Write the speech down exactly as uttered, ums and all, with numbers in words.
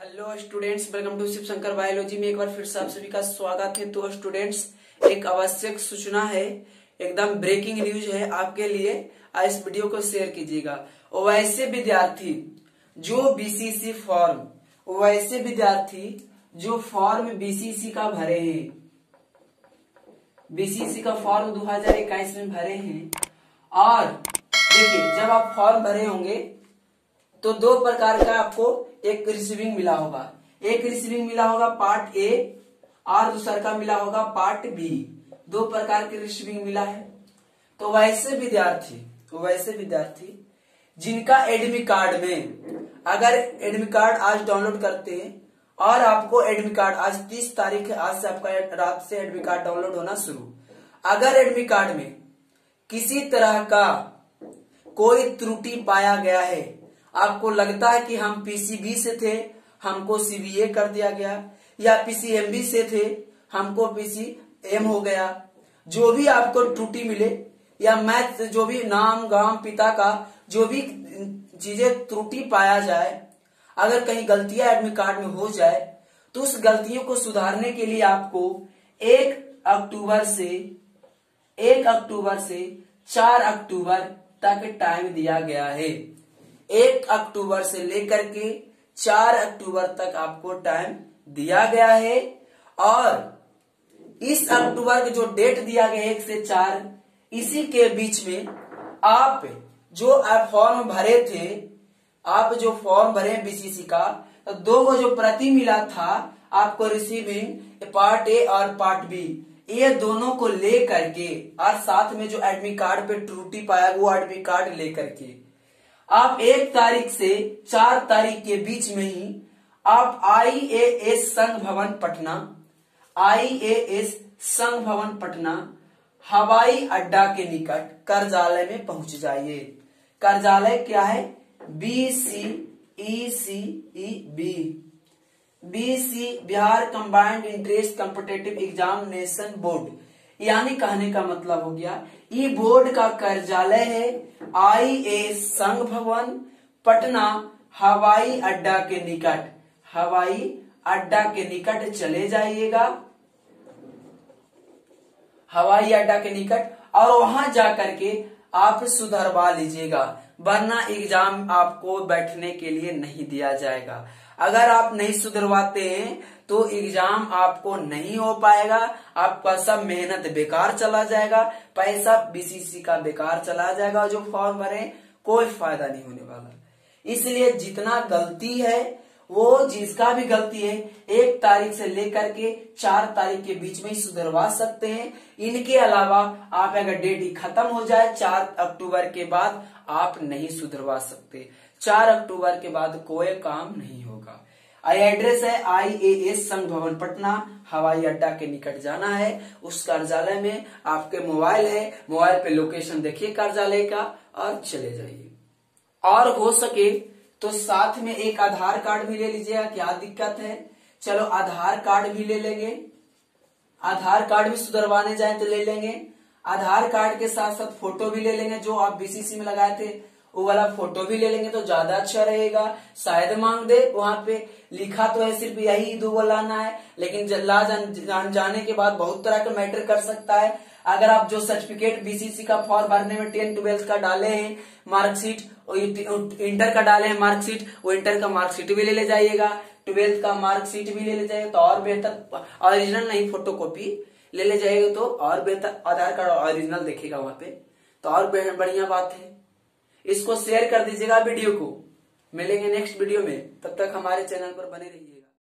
Hello students, welcome to Shiv Shankar biology में एक बार फिर से आप सभी का स्वागत है। तो स्टूडेंट्स, एक आवश्यक सूचना है, एकदम ब्रेकिंग न्यूज है आपके लिए। आज इस वीडियो को शेयर कीजिएगा। वैसे विद्यार्थी जो बीसीसी फॉर्म वैसे विद्यार्थी जो फॉर्म बीसीसी का भरे हैं, बीसीसी का फॉर्म दो हजार इक्कीस में भरे हैं। और देखिए, जब आप फॉर्म भरे होंगे तो दो प्रकार का आपको एक रिसीविंग मिला होगा। एक रिसीविंग मिला होगा पार्ट ए और दूसरा का मिला होगा पार्ट बी। दो प्रकार के रिसीविंग मिला है। तो वैसे विद्यार्थी तो वैसे विद्यार्थी जिनका एडमिट कार्ड में, अगर एडमिट कार्ड आज डाउनलोड करते हैं और आपको एडमिट कार्ड आज तीस तारीख है, आज से आपका रात से एडमिट कार्ड डाउनलोड होना शुरू। अगर एडमिट कार्ड में किसी तरह का कोई त्रुटि पाया गया है, आपको लगता है कि हम पीसीबी से थे, हमको सीबीए कर दिया गया, या पीसीएमबी से थे, हमको पीसीएम हो गया, जो भी आपको त्रुटि मिले, या मैथ जो भी नाम गांव पिता का जो भी चीजें त्रुटि पाया जाए, अगर कहीं गलतियां एडमिट कार्ड में हो जाए तो उस गलतियों को सुधारने के लिए आपको एक अक्टूबर से एक अक्टूबर से चार अक्टूबर तक टाइम दिया गया है। एक अक्टूबर से लेकर के चार अक्टूबर तक आपको टाइम दिया गया है। और इस अक्टूबर के जो डेट दिया गया है एक से चार, इसी के बीच में आप जो आप फॉर्म भरे थे, आप जो फॉर्म भरे बीसीसी का, तो दो को जो प्रति मिला था आपको रिसीविंग पार्ट ए और पार्ट बी, ये दोनों को ले करके और साथ में जो एडमिट कार्ड पे त्रुटि पाया वो एडमिट कार्ड लेकर के आप एक तारीख से चार तारीख के बीच में ही आप आईएएस संघ भवन पटना आईएएस संघ भवन पटना हवाई अड्डा के निकट कार्यालय में पहुंच जाइए। कार्यालय क्या है? B C E C E B BC Bihar combined entrance competitive examination board, यानी कहने का मतलब हो गया ये बोर्ड का कार्यालय है आईएएस संघ भवन पटना हवाई अड्डा के निकट। हवाई अड्डा के निकट चले जाइएगा, हवाई अड्डा के निकट, और वहां जाकर के आप सुधरवा लीजिएगा, वरना एग्जाम आपको बैठने के लिए नहीं दिया जाएगा। अगर आप नहीं सुधरवाते हैं तो एग्जाम आपको नहीं हो पाएगा, आपका सब मेहनत बेकार चला जाएगा, पैसा बीसीसी का बेकार चला जाएगा, जो फॉर्म भरे कोई फायदा नहीं होने वाला। इसलिए जितना गलती है वो जिसका भी गलती है एक तारीख से लेकर के चार तारीख के बीच में ही सुधरवा सकते हैं। इनके अलावा आप अगर डेट ही खत्म हो जाए चार अक्टूबर के बाद आप नहीं सुधरवा सकते। चार अक्टूबर के बाद कोई काम नहीं होगा। एड्रेस है आईएएस संघ भवन पटना हवाई अड्डा के निकट जाना है। उस कार्यालय में आपके मोबाइल है, मोबाइल पे लोकेशन देखिए कार्यालय का और चले जाइए। और हो सके तो साथ में एक आधार कार्ड भी ले लीजिएगा, क्या दिक्कत है? चलो आधार कार्ड भी ले लेंगे, आधार कार्ड भी सुधरवाने जाए तो ले लेंगे। आधार कार्ड के साथ साथ फोटो भी ले लेंगे, जो आप बीसीसी में लगाए थे वो वाला फोटो भी ले लेंगे तो ज्यादा अच्छा रहेगा। शायद मांग दे, वहां पे लिखा तो है सिर्फ यही दो लाना है, लेकिन ला जान, जान जाने के बाद बहुत तरह का मैटर कर सकता है। अगर आप जो सर्टिफिकेट बीसीसी का फॉर्म भरने में टेन ट्वेल्थ का डाले हैं मार्कशीट, इंटर का डाले हैं मार्कशीट, वो इंटर का मार्कशीट भी ले ले जाइएगा, ट्वेल्थ का मार्कशीट भी ले ले जाइएगा तो और बेहतर। ओरिजिनल नहीं, फोटो कॉपी ले ले जाइएगा तो और बेहतर। आधार कार्ड ओरिजिनल देखेगा वहां पे तो और बढ़िया बात है। इसको शेयर कर दीजिएगा वीडियो को। मिलेंगे नेक्स्ट वीडियो में, तब तक हमारे चैनल पर बने रहिए।